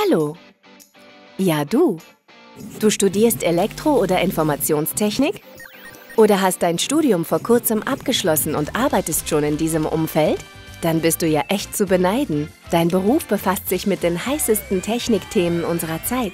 Hallo. Ja, du. Du studierst Elektro- oder Informationstechnik? Oder hast dein Studium vor kurzem abgeschlossen und arbeitest schon in diesem Umfeld? Dann bist du ja echt zu beneiden. Dein Beruf befasst sich mit den heißesten Technikthemen unserer Zeit.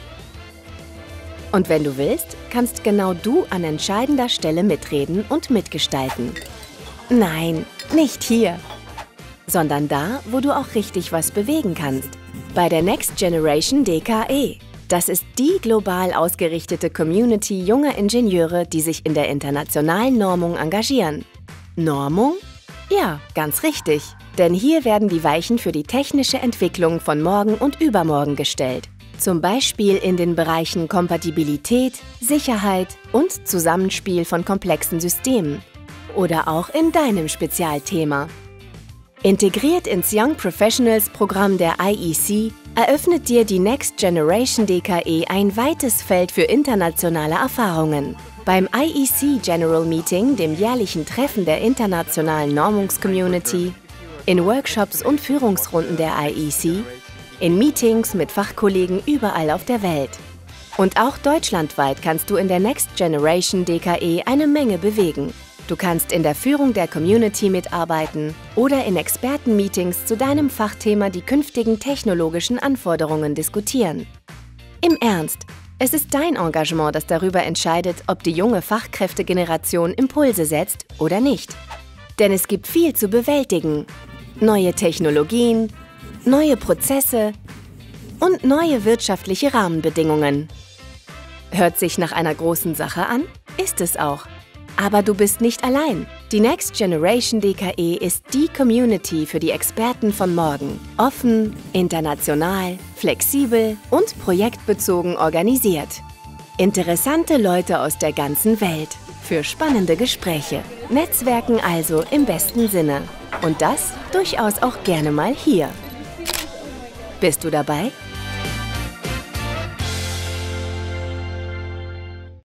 Und wenn du willst, kannst genau du an entscheidender Stelle mitreden und mitgestalten. Nein, nicht hier, sondern da, wo du auch richtig was bewegen kannst. Bei der Next Generation DKE. Das ist die global ausgerichtete Community junger Ingenieure, die sich in der internationalen Normung engagieren. Normung? Ja, ganz richtig. Denn hier werden die Weichen für die technische Entwicklung von morgen und übermorgen gestellt. Zum Beispiel in den Bereichen Kompatibilität, Sicherheit und Zusammenspiel von komplexen Systemen. Oder auch in deinem Spezialthema. Integriert ins Young Professionals Programm der IEC eröffnet dir die Next Generation DKE ein weites Feld für internationale Erfahrungen. Beim IEC General Meeting, dem jährlichen Treffen der internationalen Normungscommunity, in Workshops und Führungsrunden der IEC, in Meetings mit Fachkollegen überall auf der Welt. Und auch deutschlandweit kannst du in der Next Generation DKE eine Menge bewegen. Du kannst in der Führung der Community mitarbeiten oder in Expertenmeetings zu deinem Fachthema die künftigen technologischen Anforderungen diskutieren. Im Ernst, es ist dein Engagement, das darüber entscheidet, ob die junge Fachkräftegeneration Impulse setzt oder nicht. Denn es gibt viel zu bewältigen. Neue Technologien, neue Prozesse und neue wirtschaftliche Rahmenbedingungen. Hört sich nach einer großen Sache an? Ist es auch. Aber du bist nicht allein. Die Next Generation DKE ist die Community für die Experten von morgen. Offen, international, flexibel und projektbezogen organisiert. Interessante Leute aus der ganzen Welt. Für spannende Gespräche. Netzwerken also im besten Sinne. Und das durchaus auch gerne mal hier. Bist du dabei?